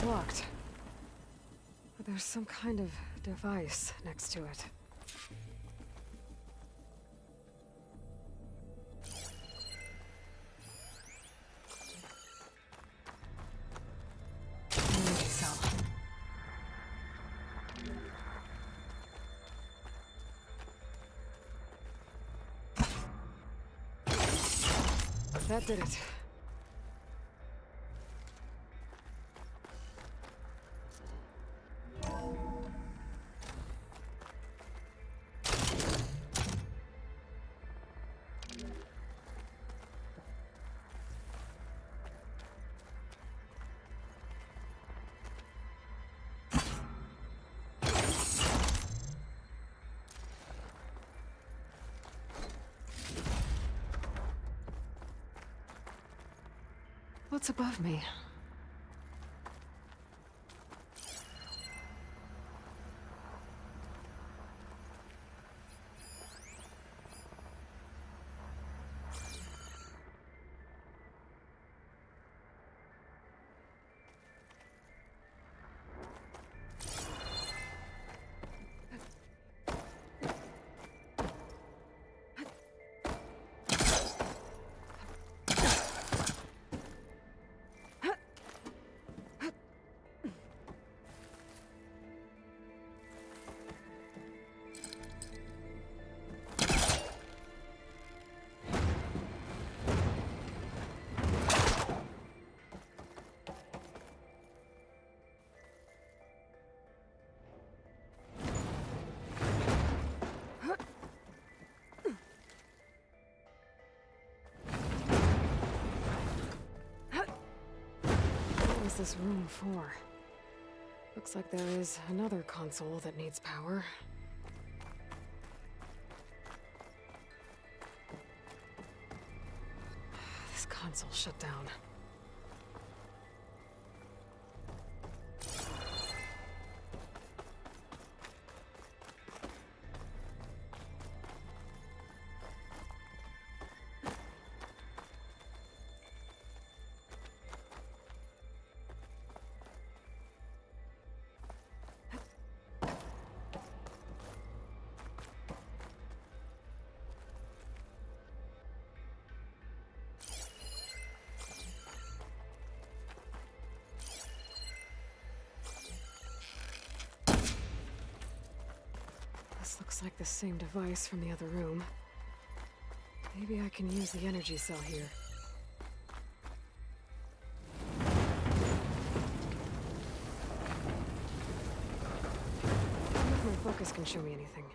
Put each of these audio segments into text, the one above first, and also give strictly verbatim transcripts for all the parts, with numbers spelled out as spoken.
It's locked. But there's some kind of device next to it. Energy cell. That did it. What's above me? What is this room for? Looks like there is another console that needs power. This console shut down. This looks like the same device from the other room. Maybe I can use the energy cell here. I wonder if my focus can show me anything.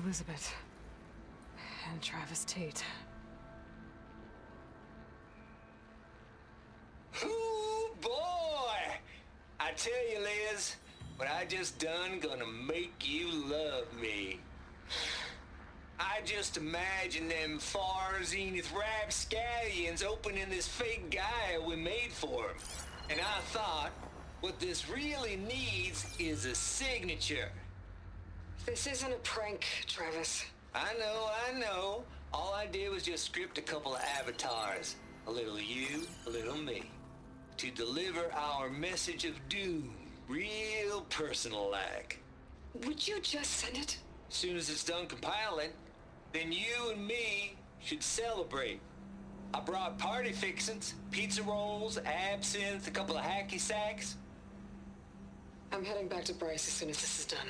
Elizabeth. And Travis Tate. Ooh, boy! I tell you, Liz, what I just done gonna make you love me. I just imagine them far zenith rapscallions opening this fake guy we made for him. And I thought, what this really needs is a signature. This isn't a prank, Travis. I know, I know. All I did was just script a couple of avatars. A little you, a little me. To deliver our message of doom, real personal-like. Would you just send it? As soon as it's done compiling, then you and me should celebrate. I brought party fixins, pizza rolls, absinthe, a couple of hacky sacks. I'm heading back to Bryce as soon as this is done.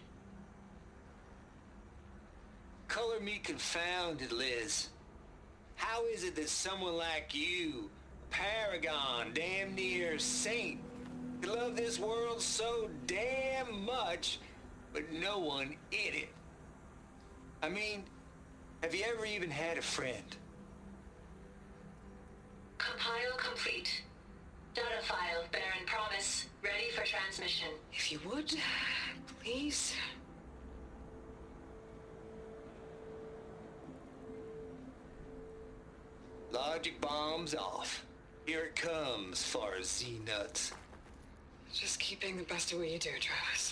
Color me confounded, Liz. How is it that someone like you, paragon, damn near saint, could love this world so damn much, but no one in it? I mean, have you ever even had a friend? Compile complete. Data file, Baron Promise, ready for transmission. If you would, please. Logic bombs off. Here it comes, far Z-nuts. Just keep being the best at what you do, Travis.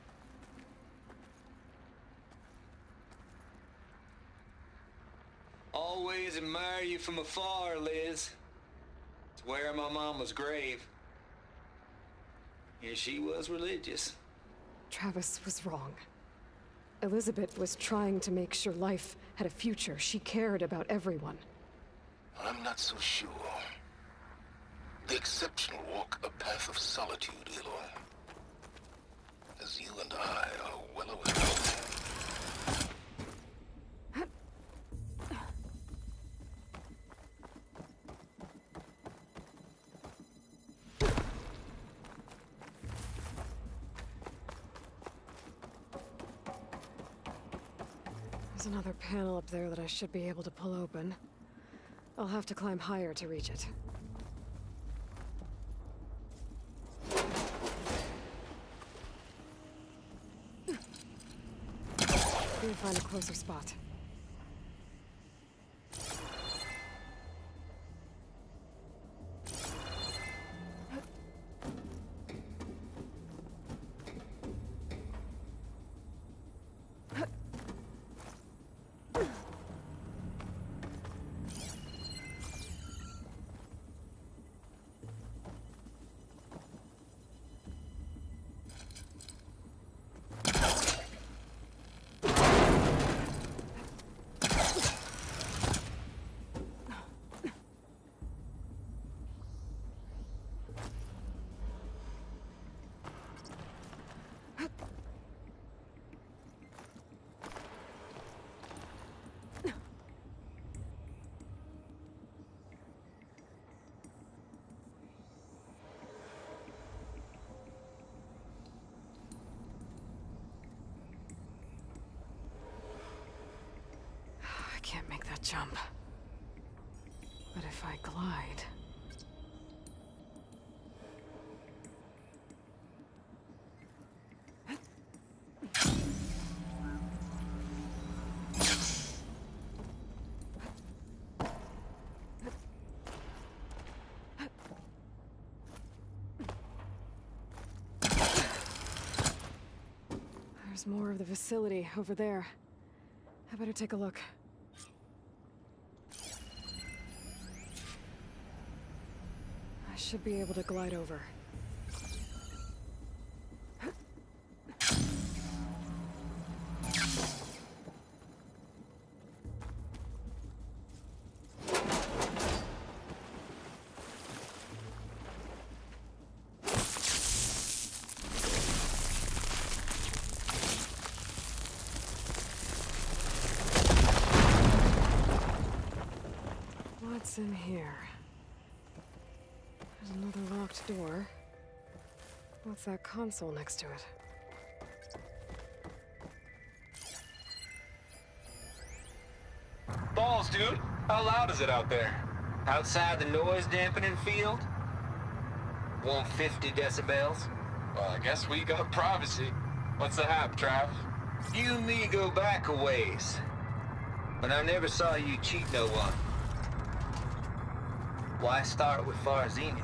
Always admire you from afar, Liz. It's where my mama's grave. And she was religious. Travis was wrong. Elizabeth was trying to make sure life had a future. She cared about everyone. I'm not so sure. The exceptional walk a path of solitude, Aloy. As you and I are well aware. There's another panel up there that I should be able to pull open. I'll have to climb higher to reach it. Need to find a closer spot. I can't make that jump. But if I glide... There's more of the facility over there. I better take a look. I should be able to glide over. What's in here? There's another locked door. What's that console next to it? Balls, dude. How loud is it out there? Outside the noise dampening field? one hundred fifty decibels. Well, I guess we got privacy. What's the hap, Trav? You and me go back a ways. But I never saw you cheat no one. Why start with Far Zenith?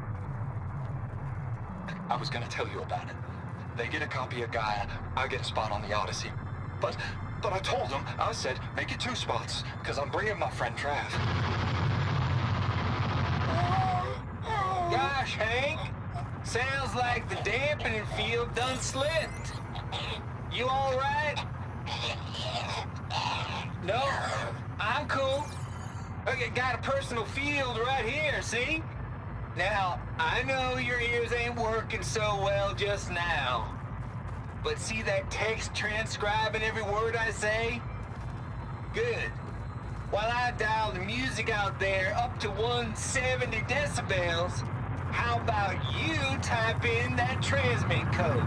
I was gonna tell you about it. They get a copy of Gaia, I get a spot on the Odyssey. But, but I told them, I said, make it two spots, because I'm bringing my friend Trav. Gosh, Hank. Sounds like the dampening field done slipped. You all right? No, I'm cool. Okay, got a personal field right here, see? Now, I know your ears ain't working so well just now. But see that text transcribing every word I say? Good. While I dial the music out there up to one hundred seventy decibels, how about you type in that transmit code?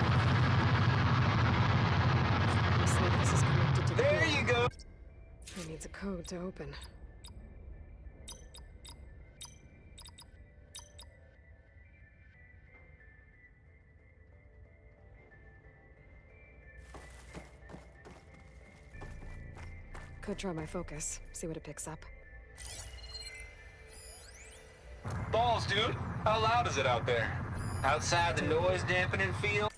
Looks like this is connected to the There door. you go. It needs a code to open. Could try my focus, see what it picks up. Balls, dude. How loud is it out there? Outside the noise dampening field?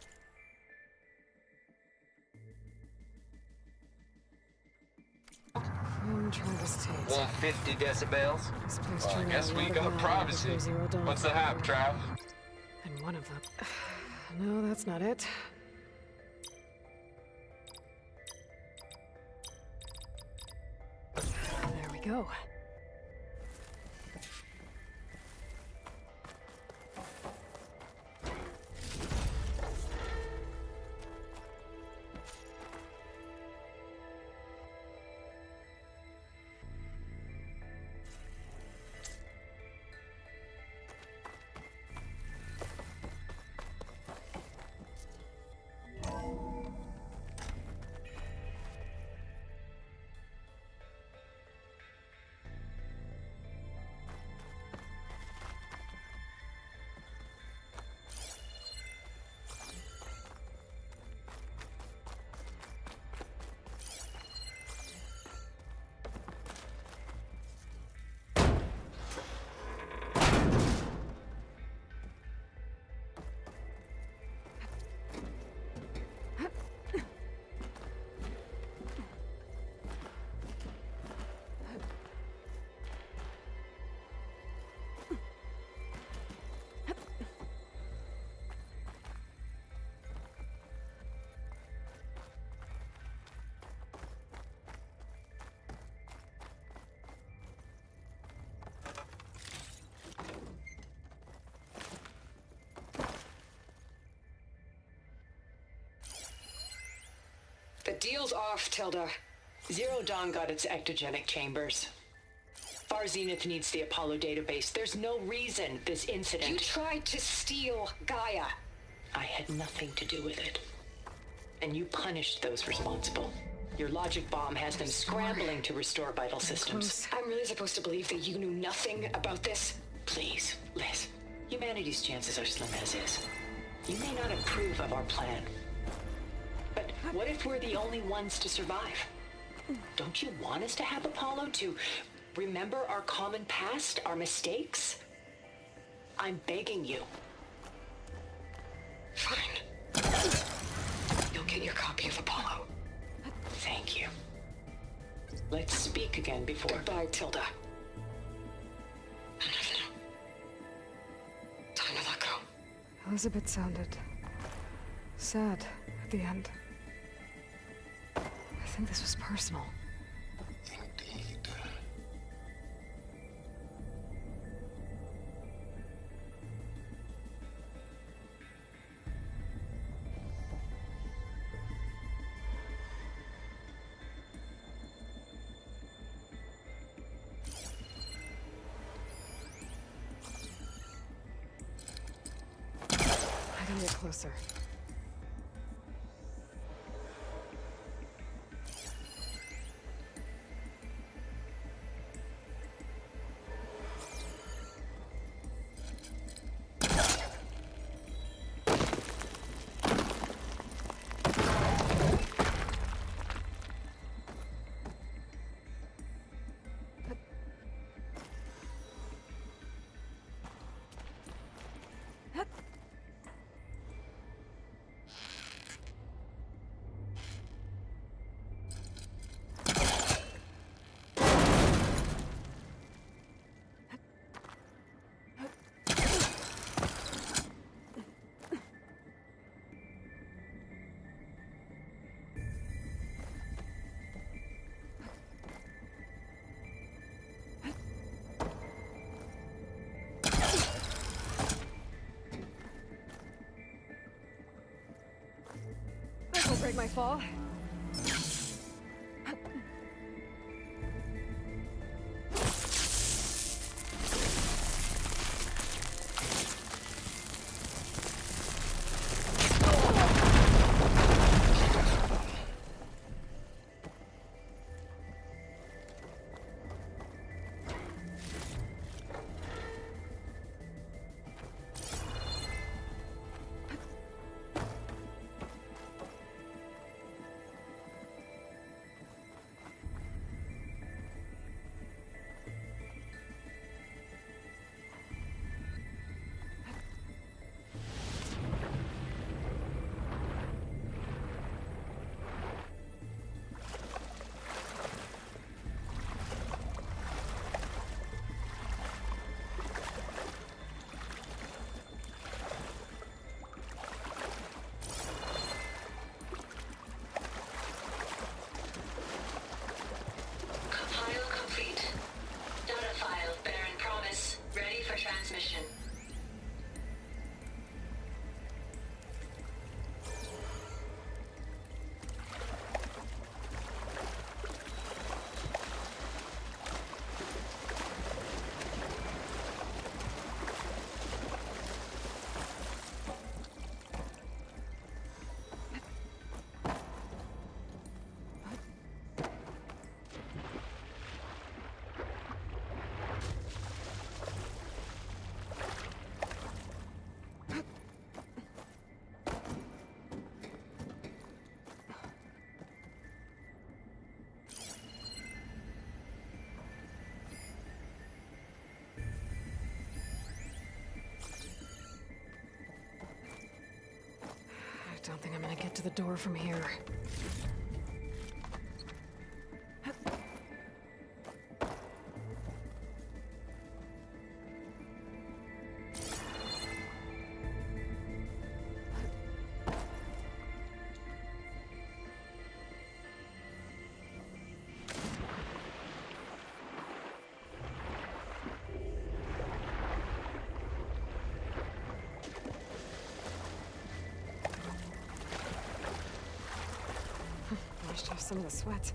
I'm Travis Tate. one hundred fifty decibels. This place Well, I turned guess out a we lot of got loud privacy. before Zero Dawn What's the took hap, over. Trav? And one of them... No, that's not it. There we go. The deal's off, Tilda. Zero Dawn got its ectogenic chambers. Far Zenith needs the Apollo database. There's no reason this incident... You tried to steal Gaia. I had nothing to do with it. And you punished those responsible. Your logic bomb has them scrambling to restore vital systems. I'm really supposed to believe that you knew nothing about this? Please, Liz. Humanity's chances are slim as is. You may not approve of our plan. But what if we're the only ones to survive? Don't you want us to have Apollo to remember our common past, our mistakes? I'm begging you. Fine. You'll get your copy of Apollo. Thank you. Let's speak again before... Goodbye, Tilda. Enough now. Time to let go. Elizabeth sounded sad at the end. I think this was personal. Indeed. I can get closer. my fall. Compile complete. Data file, Baron Promise, ready for transmission. I don't think I'm gonna get to the door from here. Washed off some of the sweat.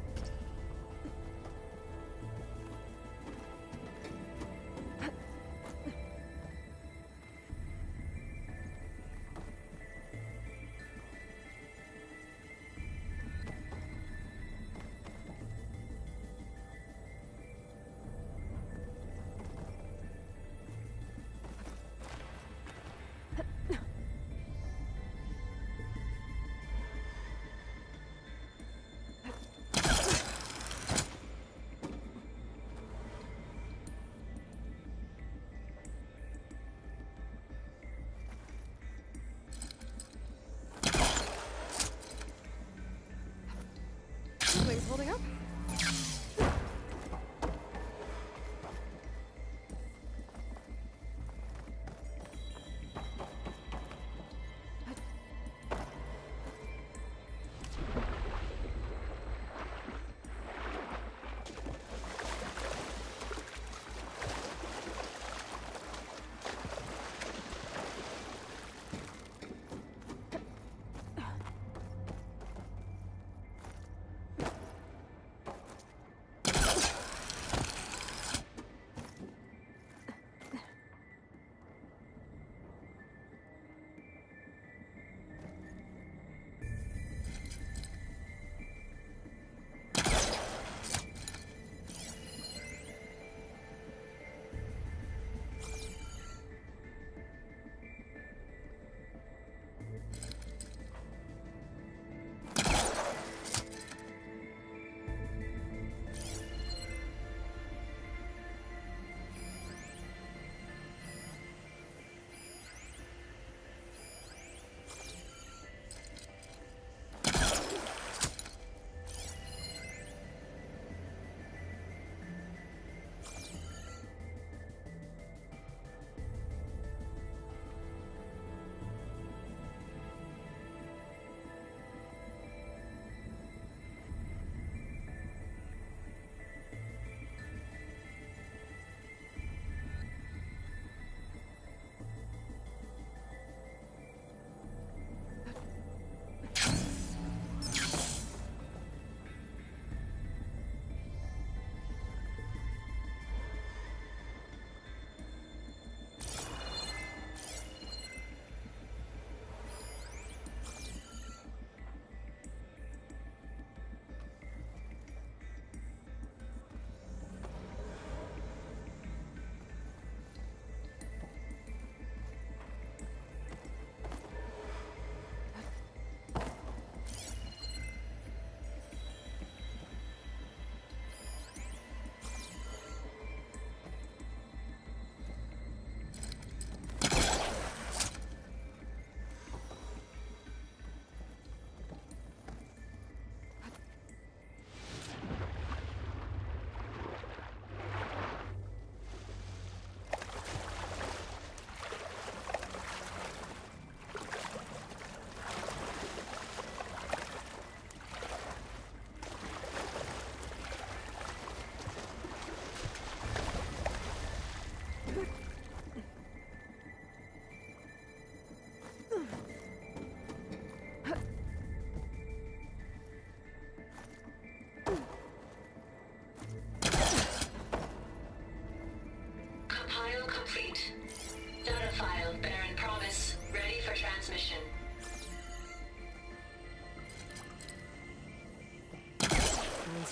Things holding up?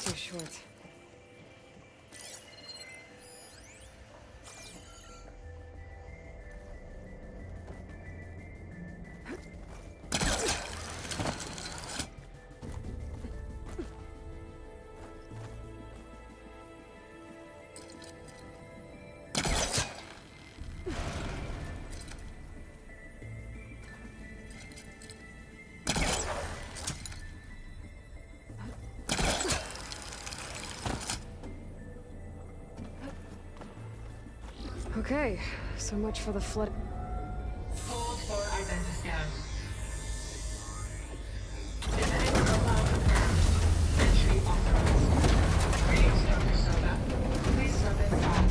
too short. Okay, so much for the flood. Hold for identiscan. Genetic profile confirmed. Entry authorized. Greetings, Doctor Soda. Please step inside.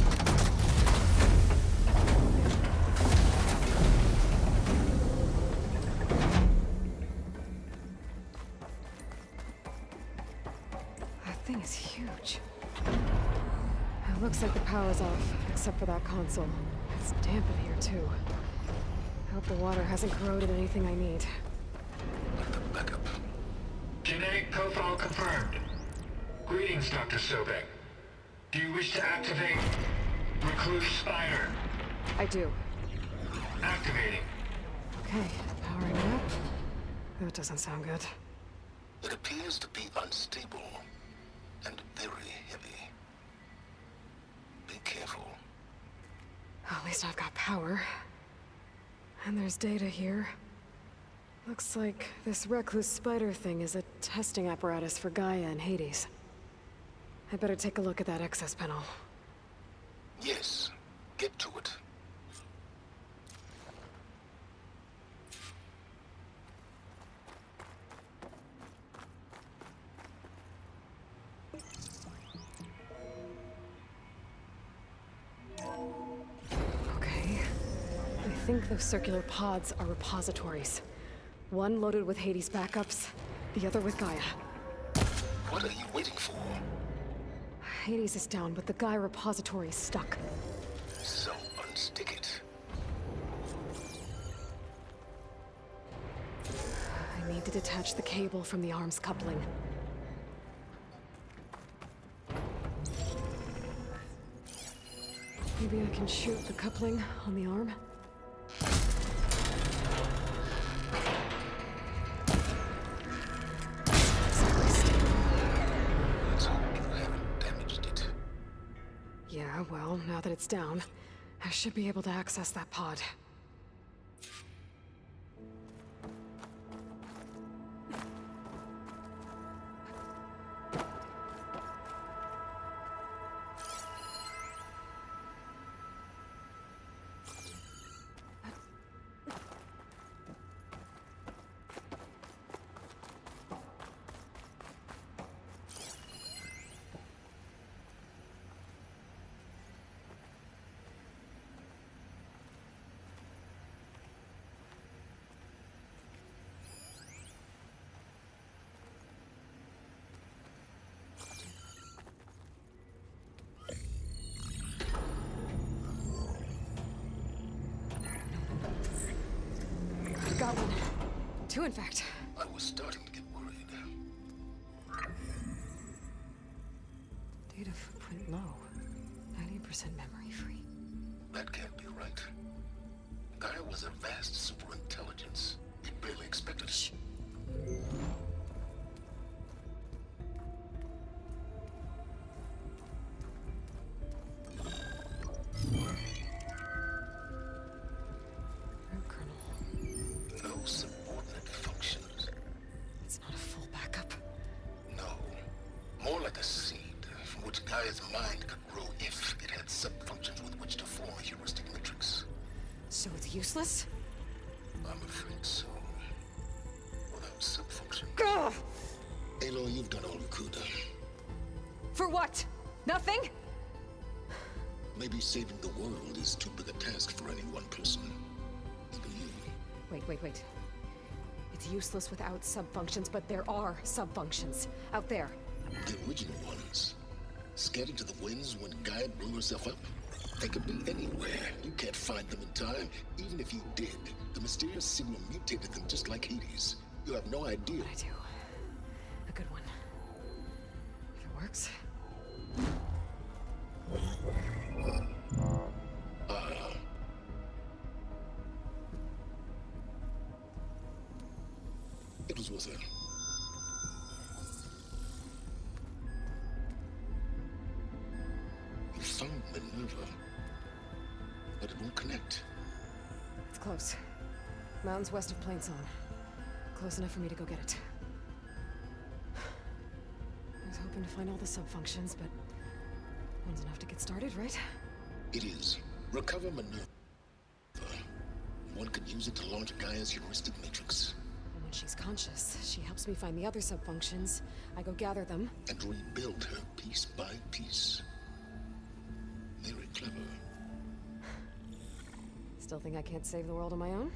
That thing is huge. It looks like the power's off, except for that console. It's damp in here, too. I hope the water hasn't corroded anything I need. Back up. Genetic profile confirmed. Greetings, Doctor Sobek. Do you wish to activate Recluse Spider? I do. Activating. Okay, powering up. That doesn't sound good. It appears to be unstable and very heavy. Be careful. At least I've got power. And there's data here. Looks like this Recluse Spider thing is a testing apparatus for Gaia and Hades. I better take a look at that access panel. Yes, get to it. Okay. I think those circular pods are repositories. One loaded with Hades backups, the other with Gaia. What are you waiting for? Hades is down, but the Gaia repository is stuck. So unstick it. I need to detach the cable from the arms coupling. Maybe I can shoot the coupling on the arm? Let's hope you haven't damaged it. Yeah, well, now that it's down, I should be able to access that pod. Got one. Two, in fact. I was starting to get worried. Data footprint low. ninety percent memory free. That can't be right. Gaia was a vast superintelligence. We barely expected it. Shh. No subordinate functions. It's not a full backup. No. More like a seed from which Gaia's mind could grow if it had sub-functions with which to form a heuristic matrix. So it's useless? I'm afraid so. Without sub-function. Gah! Aloy, you've done all you could. For what? Nothing? Maybe saving the world is too big a task for any one person. Even you. Wait, wait, wait. It's useless without sub-functions, but there are sub-functions out there. The original ones. Scattered to the winds when Gaia blew herself up? They could be anywhere. You can't find them in time. Even if you did, the mysterious signal mutated them just like Hades. You have no idea. I do. A good one. If it works. Uh, it was worth it. You found Minerva, but it won't connect. It's close. Mountains west of Plainsong. Close enough for me to go get it. I was hoping to find all the sub-functions, but one's enough to get started, right? It is. Recover Minerva. One could use it to launch Gaia's heuristic matrix. And when she's conscious, she helps me find the other sub-functions. I go gather them. And rebuild her piece by piece. Very clever. Still think I can't save the world on my own?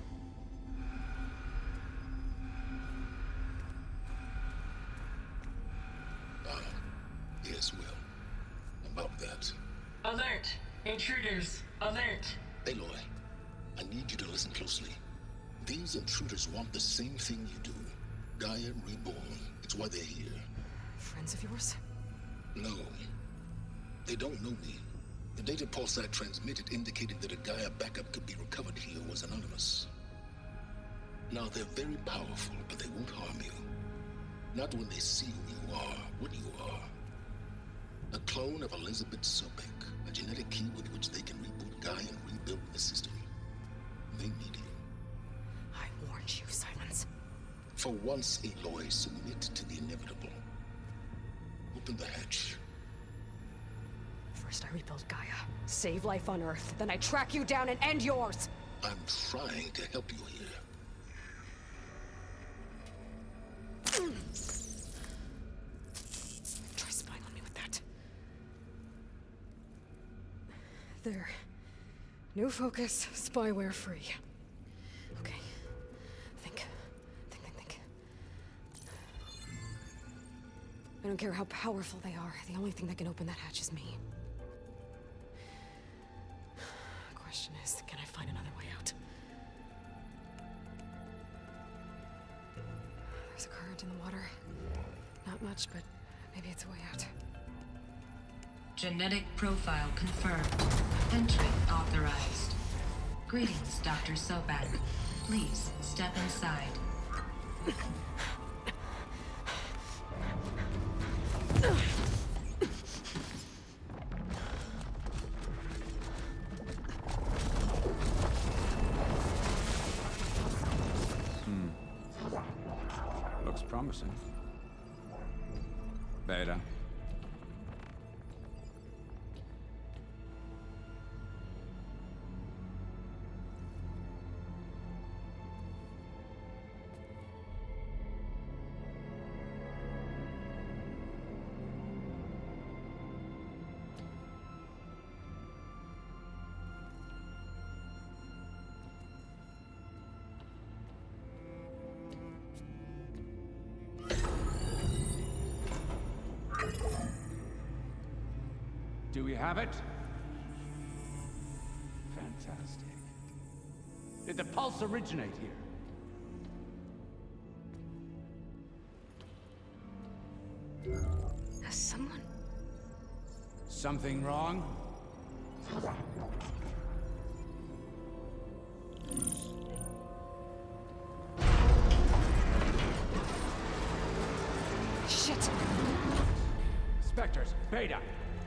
Ah, yes, well. About that. Alert! Intruders! Alert! Aloy, I need you to listen closely. These intruders want the same thing you do. Gaia reborn. It's why they're here. Friends of yours? No. They don't know me. The data pulse I transmitted indicated that a Gaia backup could be recovered here was anonymous. Now, they're very powerful, but they won't harm you. Not when they see who you are, what you are. A clone of Elizabeth Sobek, a genetic key with which they can reboot Gaia and rebuild the system. They need you. I warned you, Silence. For once, Aloy, submit to the inevitable. Open the hatch. First I rebuild Gaia, save life on Earth, then I track you down and end yours! I'm trying to help you here. Try spying on me with that. There. New focus, spyware free. Okay. Think. Think, think, think. I don't care how powerful they are. The only thing that can open that hatch is me. The question is, can I find another way out? There's a current in the water. Not much, but maybe it's a way out. Genetic profile confirmed. Entry authorized. Greetings, Doctor Sobek. Please step inside. Hmm. Looks promising. Beta. Do we have it? Fantastic. Did the pulse originate here? Has someone... Something wrong? Shit! Spectres, Beta!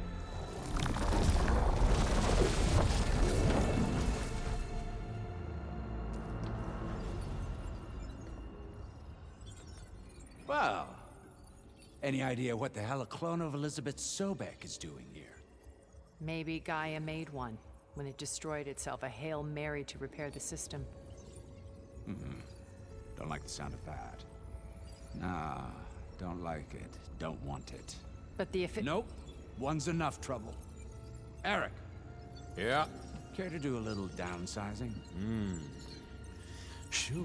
Well, any idea what the hell a clone of Elizabeth Sobek is doing here? Maybe Gaia made one when it destroyed itself, a Hail Mary to repair the system. Mm-hmm. Don't like the sound of that. Nah, don't like it. Don't want it. But the effi- Nope. One's enough trouble. Eric. Yeah? Care to do a little downsizing? Hmm. Sure.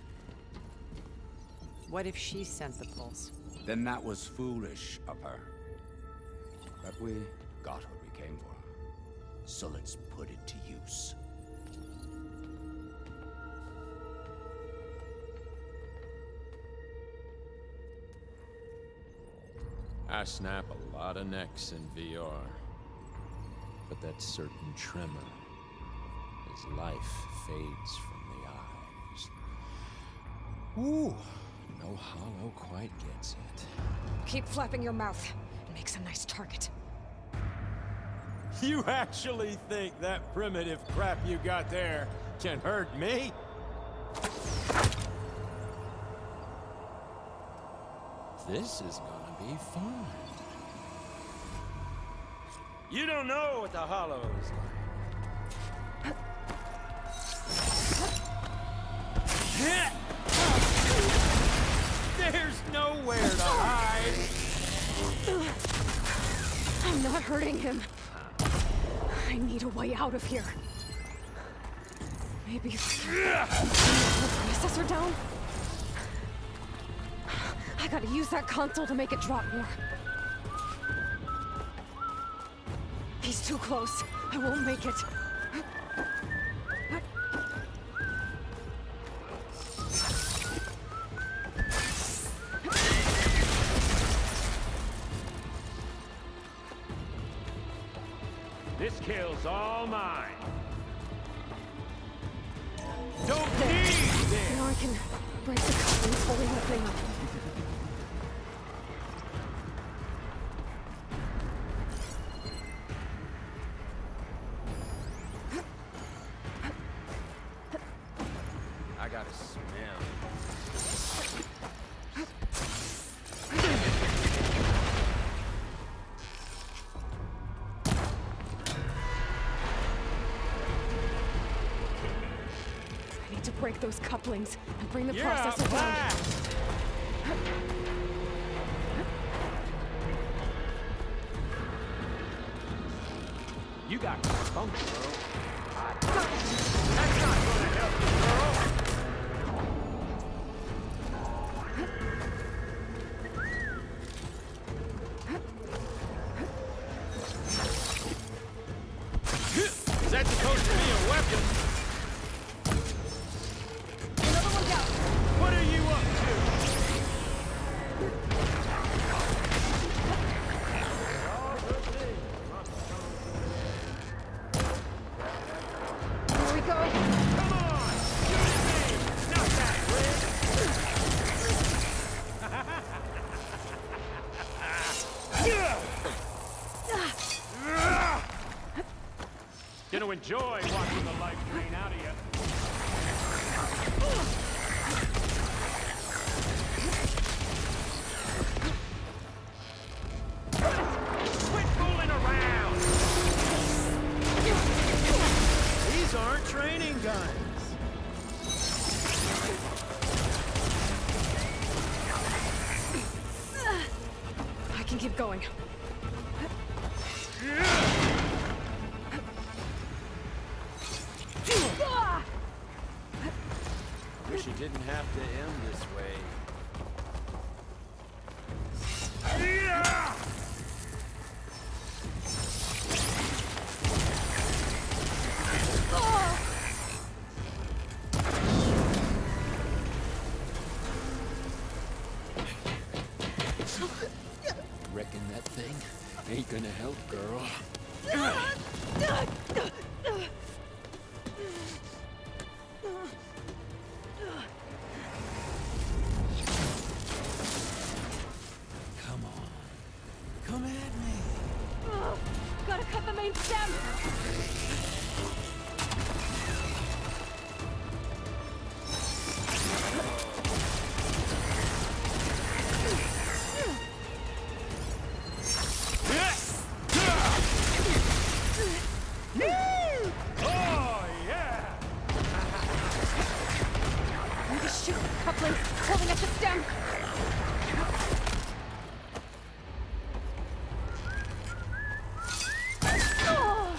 What if she sent the pulse? Then that was foolish of her. But we got what we came for. So let's put it to use. I snap a lot of necks in V R. But that certain tremor as life fades from the eyes. Ooh, no hollow quite gets it. Keep flapping your mouth. It makes a nice target. You actually think that primitive crap you got there can hurt me? This is gonna be fun. You don't know what the hollow is like. There's nowhere to hide. I'm not hurting him. I need a way out of here. Maybe if I can put the processor down? I gotta use that console to make it drop more. He's too close. I won't make it. This kill's all mine. Don't need this! Now I can break the couplings holding the thing up. I got a smell. I need to break those couplings and bring the You're processor down. You got funk, bro. That's not gonna help you, girl. Is that supposed to be a weapon? Another one down. What are you up Here we go. Come on! Shoot at me! Not that, Rick! Gonna enjoy watching the life drain out of you. Quit fooling around! These aren't training guns. I can keep going. Wish it didn't have to end this way. Reckon that thing ain't gonna help, girl. Come on. Come at me. Oh, gotta cut the main stem. Oh, yeah! Need to shoot the couplings holding up the stem. Oh.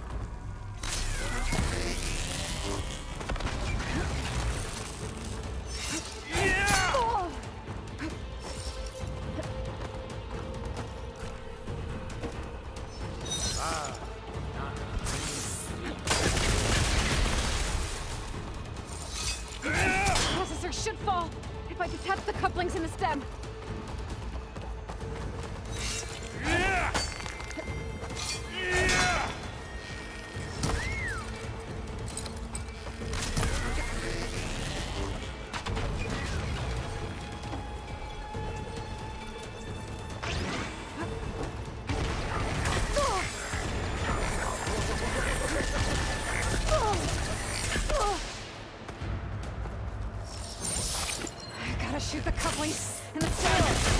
Yeah! Oh. Ah, Processor should fall if I detach the couplings in the stem. Gotta shoot the couplings in the stem.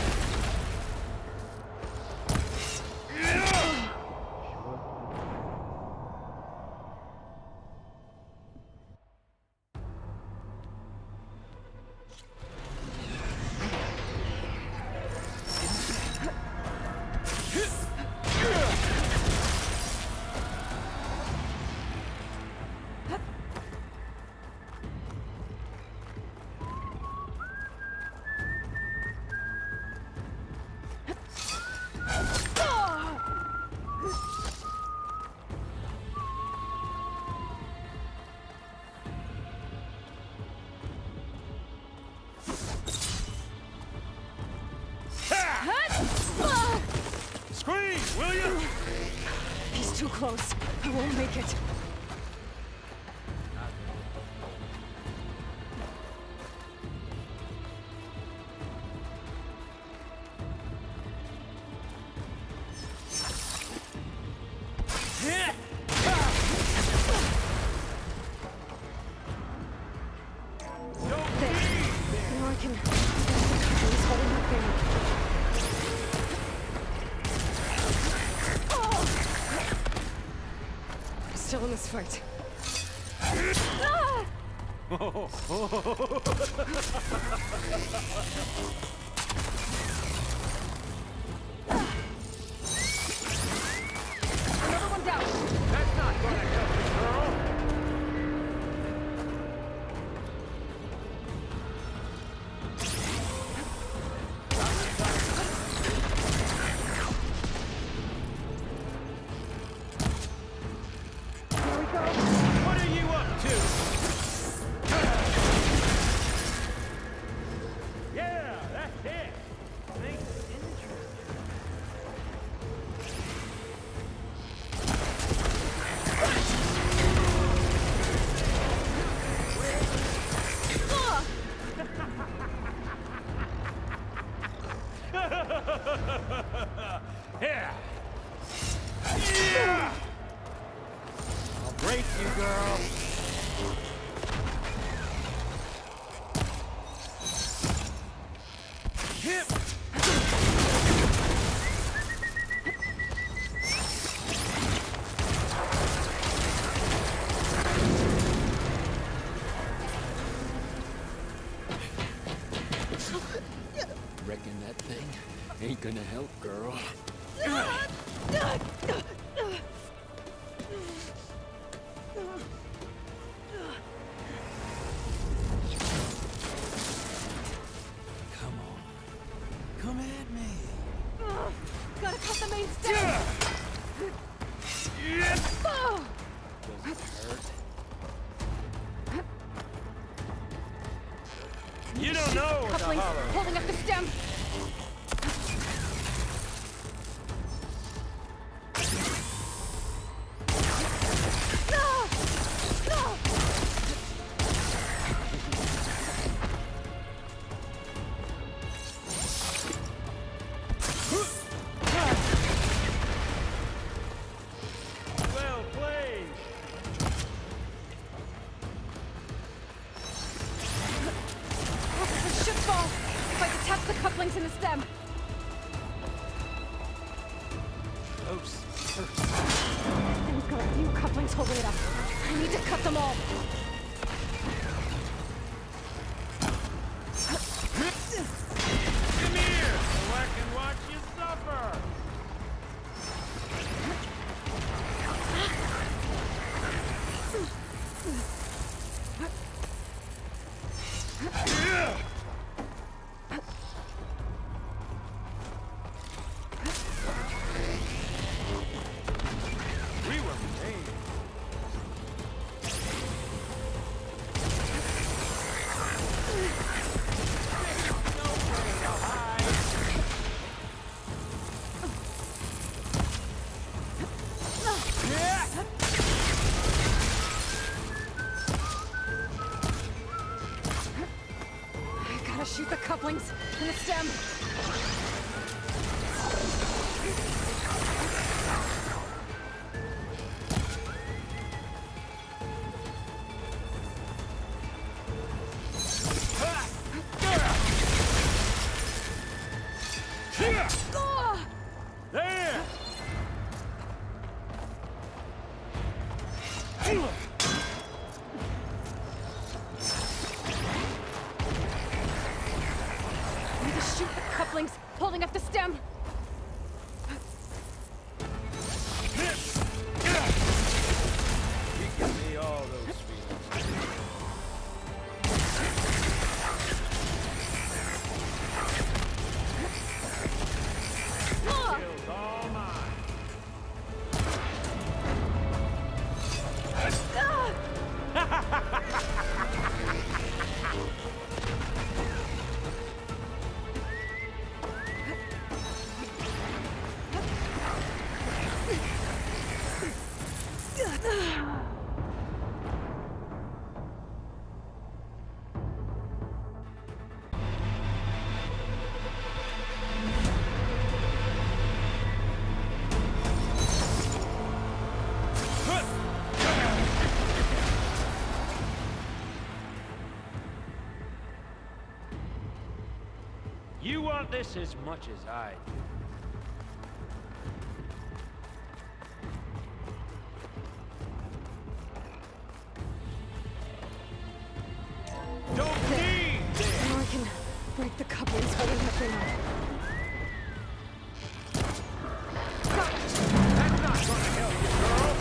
Scream, will you? He's too close. I won't make it. Still in this fight. Ah! Another one down. That's not gonna help you, girl. What are you up to? Yeah, that's it. Makes it interesting. Yeah. Yeah. I'll break you, girl. Hip. Reckon that thing ain't gonna help, girl. Come on. Come at me. Ugh, gotta cut the main stem. Oh. Does it hurt? You don't know what the Couplings holler. holding up the stem. Well played. This should fall if I detach the couplings in the stem. Close. And we've got a few couplings holding it up. I need to cut them all. Come here, so I can watch you suffer. We were made. I gotta shoot the couplings in the stem. Ha! couplings holding up the stem. You give me all those feelings. Kill's all mine. You want this as much as I do. Don't need this! Now I can break the couplings holding that thing up. That's not gonna help you, girl!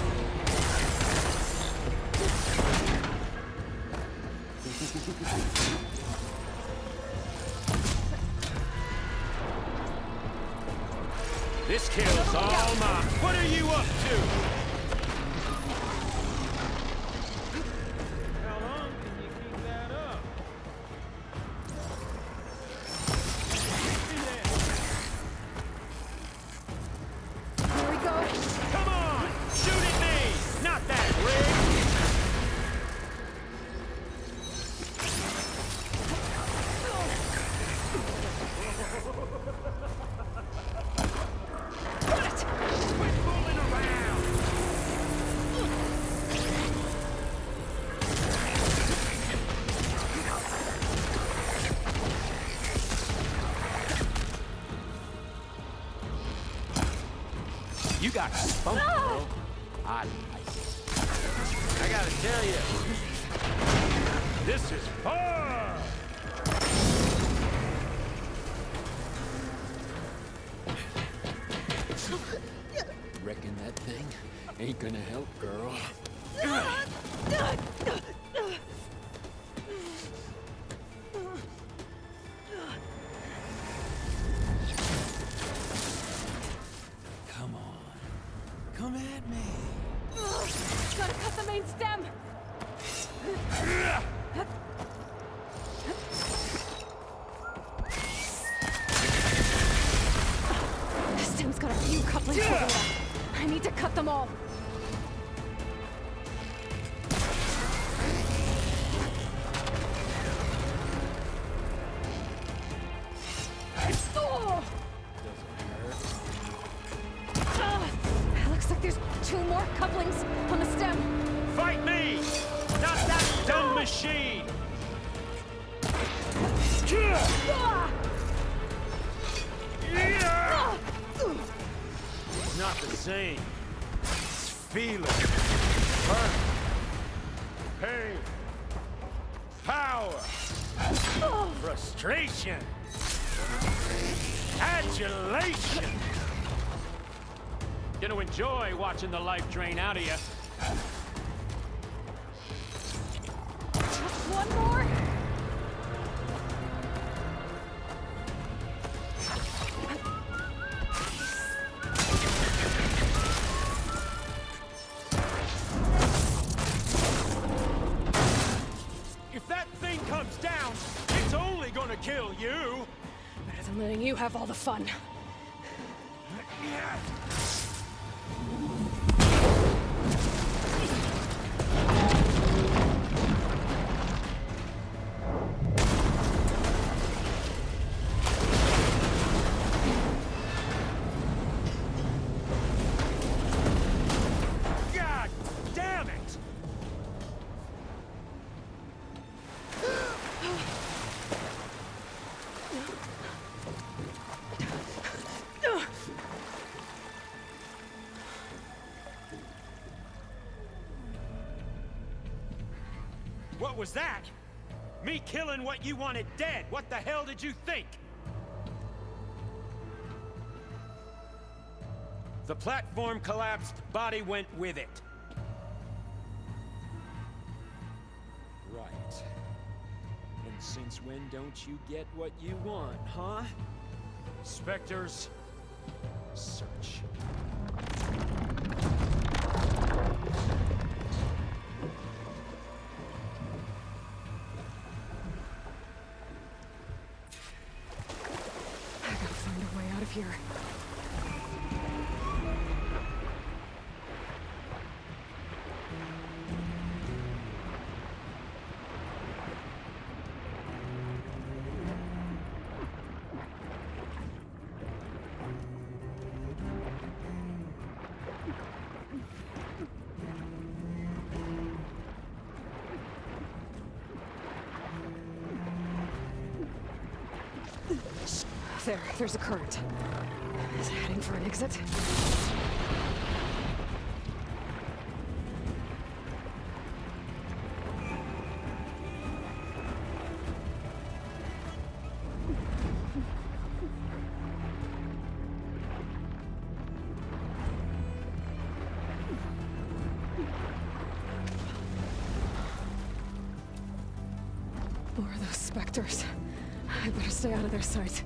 This kill's all mine. What are you up to? How long can you keep that up? Here we go. Come on! Shoot at me! Not that rig! You got spunk, girl. I like it. I gotta tell you, this is fun! Reckon that thing ain't gonna help, girl. Come at me. Gotta cut the main stem. The stem's got a few couplings holding it up. I need to cut them all. Two more couplings on the stem. Fight me! Not that dumb machine! It's not the same. It's feeling. Hurt. Pain. Power. Frustration. Adulation. Gonna enjoy watching the life drain out of you. Just one more. If that thing comes down, it's only gonna kill you. Better than letting you have all the fun. God damn it! What was that? Me killing what you wanted dead. What the hell did you think? The platform collapsed, body went with it. Right. And since when don't you get what you want, huh? Spectres, search. I gotta find a way out of here. There, there's a current. Is it heading for an exit? More of those specters. I better stay out of their sight.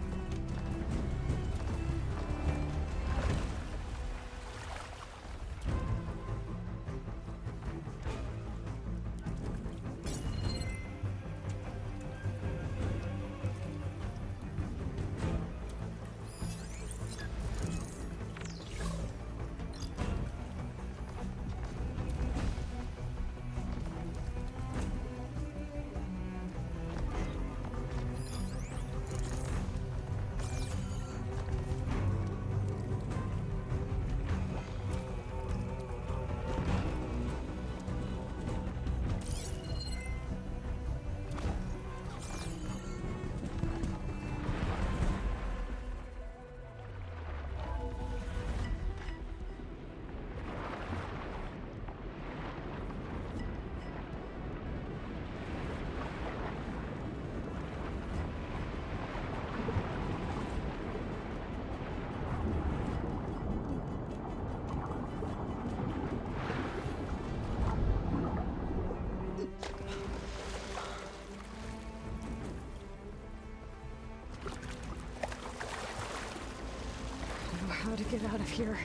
How to get out of here.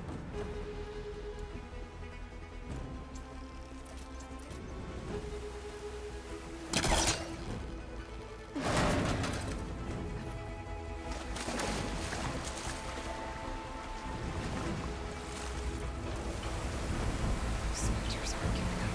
Spectres aren't giving up.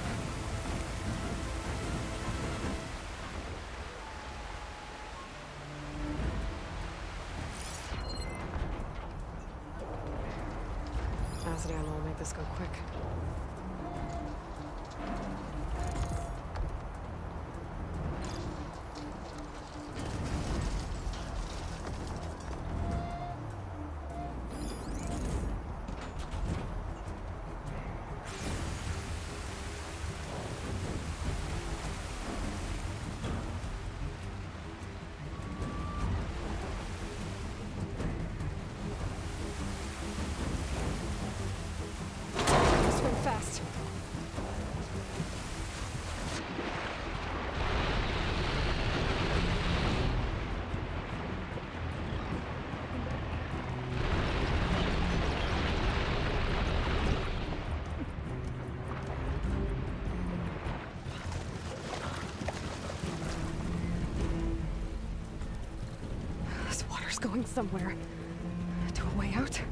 Acid ammo will make this go quick. Fast. This water's going somewhere. To a way out?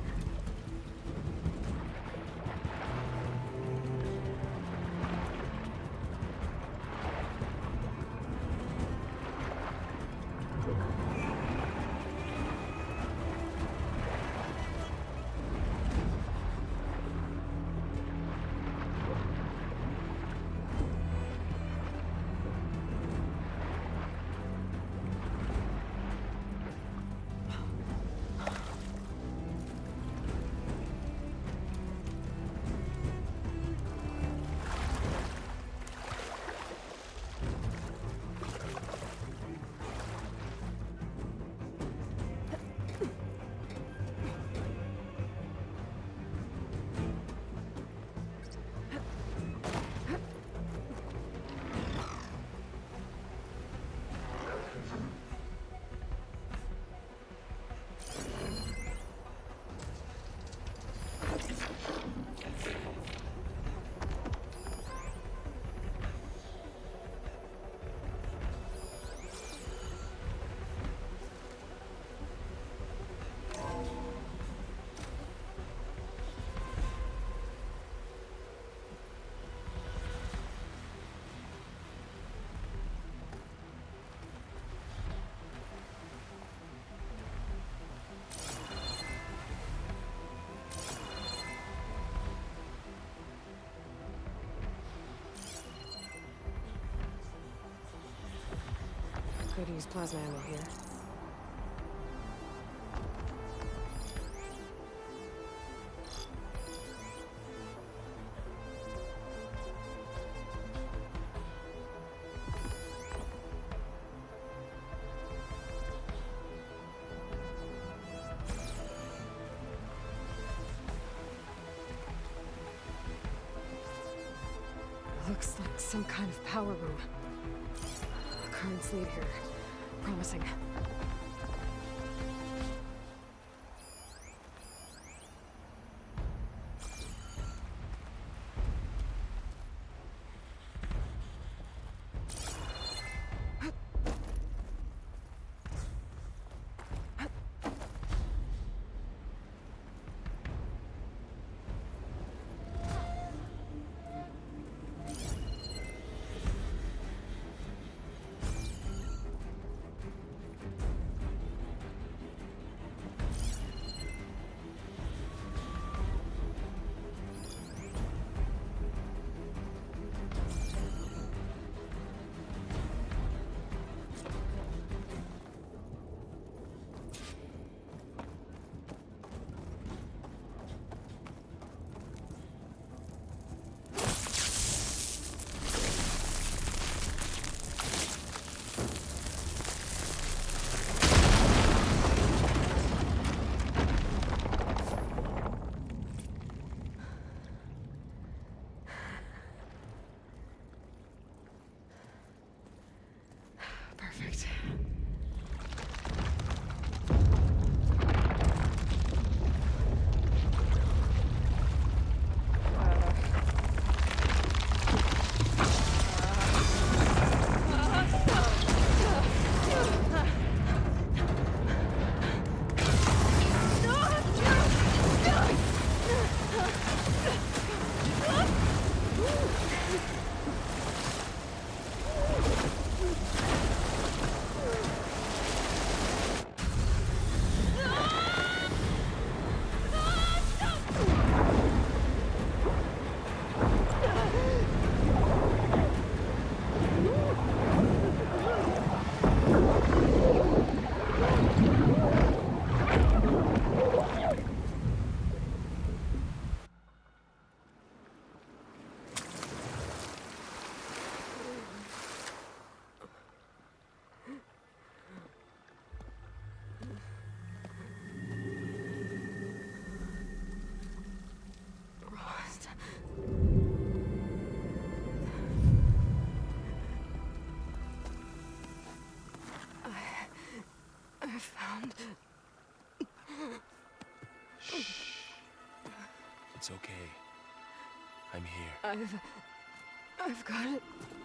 Could use plasma ammo here. Looks like some kind of power room. Currents lead here. Promising. Perfect. Found. Shh. It's okay. I'm here. I've... I've got it.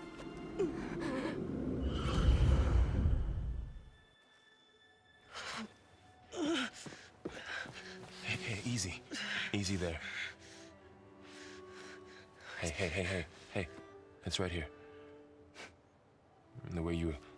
Hey, hey, easy. Easy there. Hey, hey, hey, hey, hey. It's right here. The way you